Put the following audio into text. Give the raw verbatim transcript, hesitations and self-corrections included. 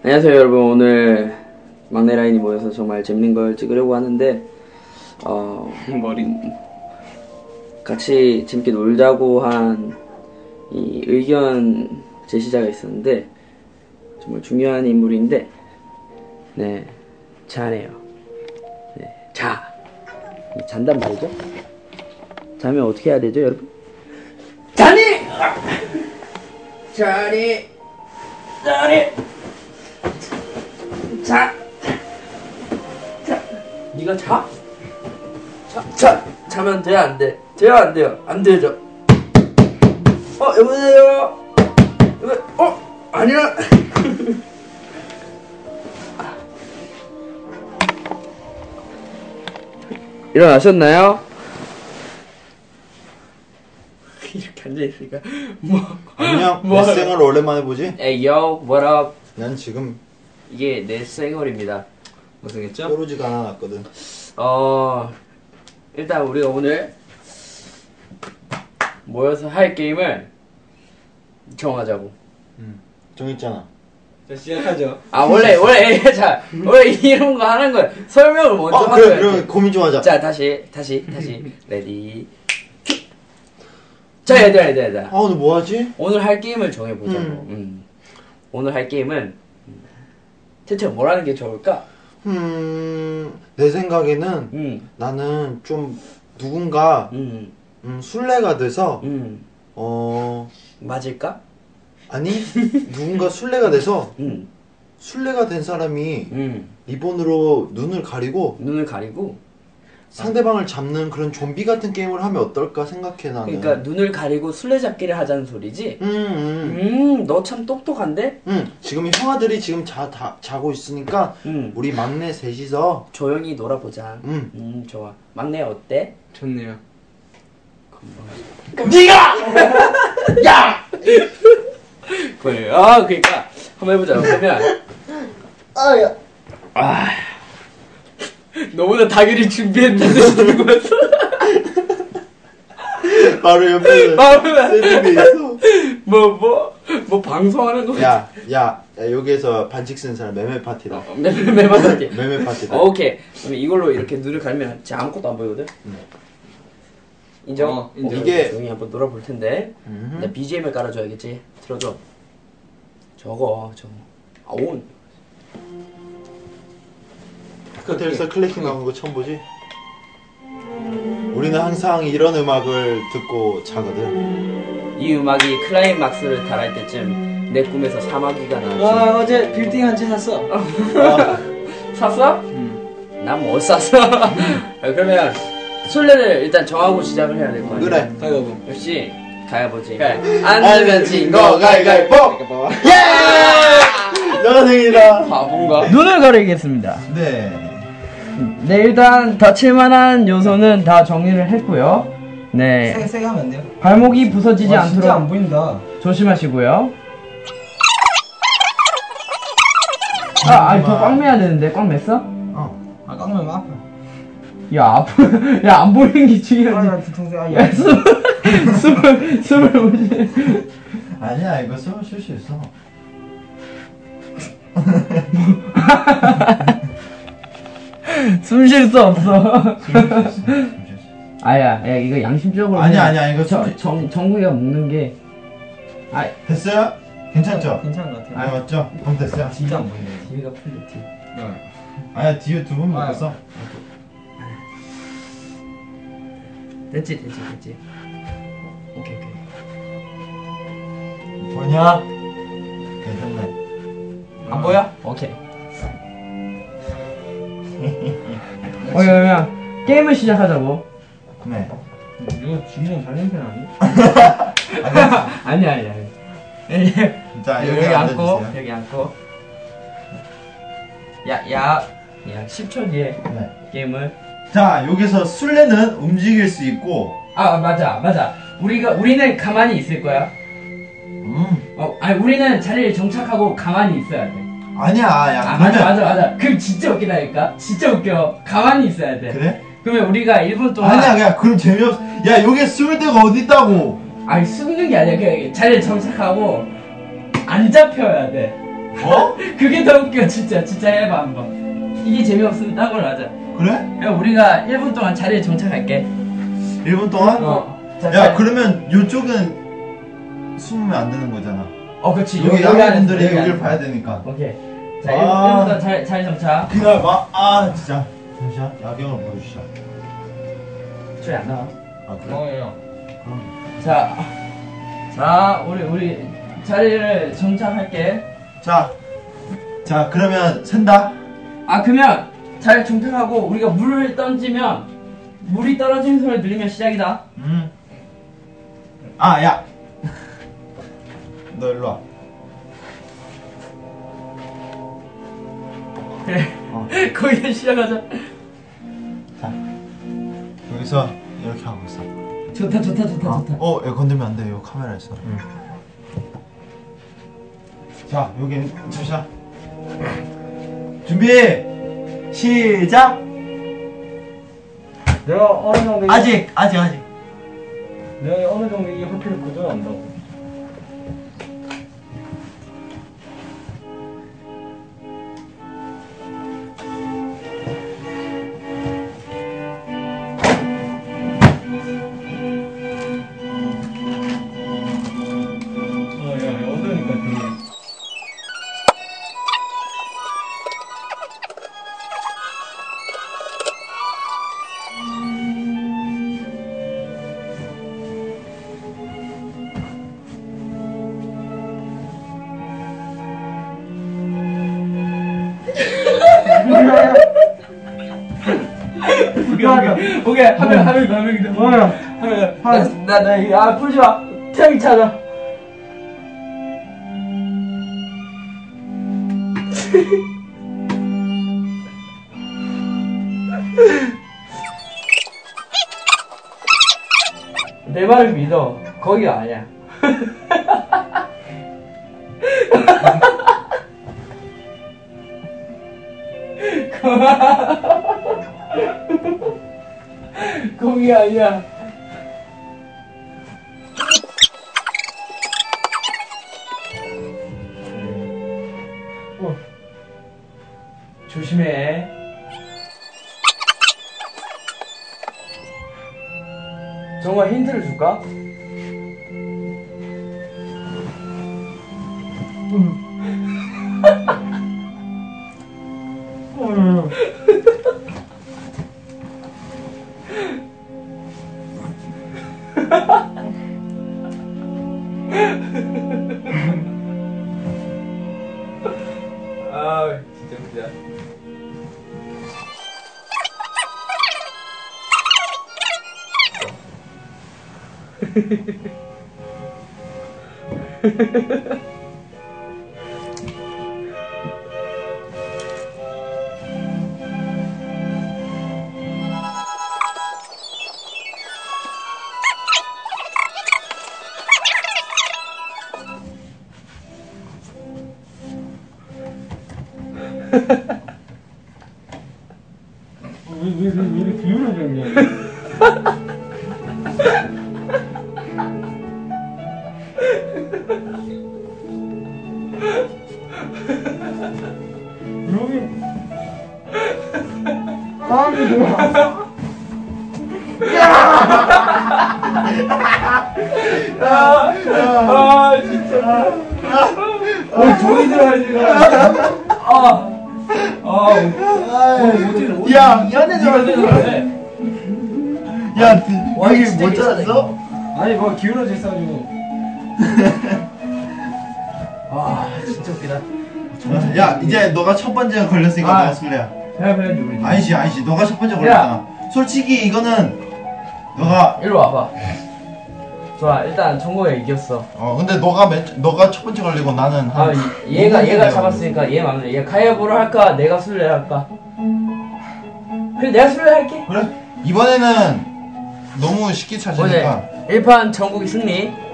안녕하세요 여러분. 오늘 막내 라인이 모여서 정말 재밌는 걸 찍으려고 하는데 어 머리 같이 재밌게 놀자고 한 이 의견 제시자가 있었는데 정말 중요한 인물인데 네 자네요. 네, 자 잔단 말이죠. 자면 어떻게 해야 되죠 여러분? 자니! 자니! 자니! 자! 자! 니가 자? 자! 자! 자면 돼? 안 돼? 돼요? 안 돼요? 안 되죠? 어 여보세요? 여보, 어? 아니야! 일어나셨나요? 이렇게 앉아있으니까 뭐 안녕. 뭐 내 생얼 오랜만에 보지? Hey yo, what up? 난 지금 이게 내 생얼입니다. 고생했죠? 뾰루지가 하나 났거든. 어 일단 우리가 오늘 모여서 할 게임을 정하자고. 응. 정했잖아. 자 시작하죠. 아 원래 원래 자 원래 이런 거 하는 거야. 설명을 먼저 아 하는 그래 거야. 그럼 고민 좀 하자. 자 다시 다시 다시 레디. 자 얘들아 얘들아 얘들아. 아 오늘 뭐 하지? 오늘 할 게임을 정해보자고. 음. 음. 오늘 할 게임은 대체 뭘 하는 게 좋을까? 음, 내 생각에는 음. 나는 좀 누군가 음. 음, 술래가 돼서 음. 어 맞을까? 아니 누군가 술래가 돼서 음. 술래가 된 사람이 음. 리본으로 눈을 가리고 눈을 가리고. 상대방을 잡는 그런 좀비 같은 게임을 하면 어떨까 생각해 나는. 그러니까 눈을 가리고 술래잡기를 하자는 소리지? 음, 음. 음, 너 참 똑똑한데? 응, 지금 형아들이 지금 자, 다, 자고 있으니까 음. 우리 막내 셋이서 조용히 놀아보자. 응. 음, 좋아. 막내 어때? 좋네요. 니가! 야! 그래. 아, 그러니까 한번 해보자. 그러면 아야. 아, 너보다 당연히 준비했는데 들고 왔어. 바로 옆에 마음에 세팅돼 있어. 뭐, 뭐, 뭐 방송하는 거. 야, 야, 야, 여기에서 반칙 쓴 사람 매매 파티다. 매매매매하게. 매매 파티다. 오케이. 그럼 이걸로 이렇게 눈을 가리면 진짜 아무것도 안 보이거든? 응. 인정? 어, 인정. 이게- 조용히 한번 놀아볼 텐데. 음흠. 나 비지엠을 깔아줘야겠지. 틀어줘. 저거, 저거. 아, 온. 호텔에서 클래식 나오는 거 처음 보지? 우리는 항상 이런 음악을 듣고 자거든. 이 음악이 클라이막스를 달할 때쯤 내 꿈에서 사마귀가 나왔지. 와 어제 빌딩 한 채 샀어. 아, 샀어? 응. 난 못 샀어. 그러면 술래를 일단 정하고 시작을 해야 될 거 아니야? 그래. 가위바위보. 역시 가야보지. 가위. 안 되면 진 거 가위가위보. 예! 너가 생일이다. 바본가? 눈을 가리겠습니다. 네. 네, 일단 다칠만한 요소는 다 정리를 했고요. 네, 세게 세게 하면 안 돼요? 발목이 부서지지 와, 진짜 안 않도록 보인다. 조심하시고요. 아, 아니 더 꽉 매야 되는데 꽉 맸어? 어. 아 깡면 아파. 야, 아프, 야, 안 보이는 게 중요하지. 아나 뒤통수 아 야, 숨, 숨을, 숨을 못 아니야, 이거 숨을 쉴 수 있어. 숨 쉴 수 없어. 숨을 쉴 수 있어. 숨을 쉴 수 있어. 아야, 야, 이거 양심적으로. 아니야, 그냥 아니야, 이거 저, 숨- 정, 정국이가 먹는 게. 아, 됐어요? 괜찮죠? 괜찮은 것 같아. 아, 맞죠? 그럼 됐어요? 진짜 안 보이네. 뒤가 풀려, 뒤. 아니야, 뒤에 두 분 아. 묶었어. 됐지, 됐지, 됐지. 오케이, 오케이. 뭐냐? 괜찮네. 안 보여? 오케이. 어, 그러면 게임을 시작하자고. 네. 이거 주인은 잘 냄새 나니? 아니야, 아니야. 아니야. 자, 여기, 여기 앉고, 앉아주세요. 여기 앉고. 야, 야, 야, 십 초 뒤에 네. 게임을. 자, 여기서 술래는 움직일 수 있고, 아, 맞아, 맞아. 우리가, 우리는 가만히 있을 거야. 음, 어, 아니, 우리는 자리를 정착하고 가만히 있어야 돼. 아니야, 야, 아, 그러면- 맞아, 맞아, 맞아. 그럼 진짜 웃기다니까? 진짜 웃겨. 가만히 있어야 돼. 그래? 그러면 우리가 일 분 동안. 아니야, 그냥 그럼 재미없. 야, 여기 숨을 데가 어디 있다고? 아니, 숨는 게 아니야. 그냥 자리를 정착하고 안 잡혀야 돼. 어? 그게 더 웃겨 진짜. 진짜 해봐 한번. 이게 재미없으면 딴 걸로 하자. 그래? 야, 우리가 일 분 동안 자리에 정착할게. 일 분 동안? 어. 자, 야 자, 그러면 요쪽은 숨으면 안 되는 거잖아. 어 그렇지. 여기 안에서, 양분들이 여기 여기를 안에서. 봐야 되니까. 오케이. 자, 아. 일 분 동안 잘, 잘 정착. 그날 막아 진짜. 잠시만 야경을 보여주자. 소리 안 나와. 아 그래? 어, 그럼. 자, 자, 우리 우리 자리를 정착할게. 자, 자 그러면 센다. 아, 그러면 자리 정착하고 우리가 물을 던지면 물이 떨어지는 소리 들리면 시작이다. 음. 아 야. 너 일로 와. 그래. 어. 거기서 시작하자. 자 여기서 이렇게 하고 있어. 좋다, 좋다, 좋다, 어, 좋다. 어, 이거 건들면 안 돼. 이거 카메라 있어. 응. 자, 여기 잠시만. 준비. 시작. 내가 어느 정도 이- 아직, 아직, 아직. 내가 어느 정도 이 호텔을 구조한다고. 어, 야, 야, 어두우니까 되게. 오케이, 오케이. 하면, 하면, 하면, 뭐야? 하면. 나, 나, 나, 이거, 아, 풀지 마. 태양이 찾아. 내 말을 믿어. 거기가 아니야. 거기가 아니야. 어. 조심해. 정말 힌트를 줄까? 아, 진짜 웃기다. 왜, 왜, 왜, 왜 이렇게 기울어졌냐? 여기 사람이 들어왔어. 아, 진짜. 어, 종이 들어야지. 아, 아, 어떻게, 야, 네가 들어가네. 야, 와, 여기 진짜 못 괜찮다, 찾았어? 아니 뭐 기울어져 있어가지고. 아, 진짜 웃기다. 야, 이제 너가 첫 번째 걸렸으니까 아. 너가 술래야. 해야 해야지 우리. 아니지, 아니지. 너가 첫 번째 걸렸잖아. 솔직히 이거는 너가 일로 와봐. 좋아, 일단 정국이가 이겼어. 어 근데 너가 맨, 너가 첫 번째 걸리고 나는 아, 한 이- 얘가 오 분 얘가 내가 잡았으니까 얘 마음대로. 얘 가위바위보를 할까? 내가 술래 할까? 그래, 내가 술래 할게. 그래 이번에는 너무 쉽게 찾으니까 오늘 일 판 정국이 승리.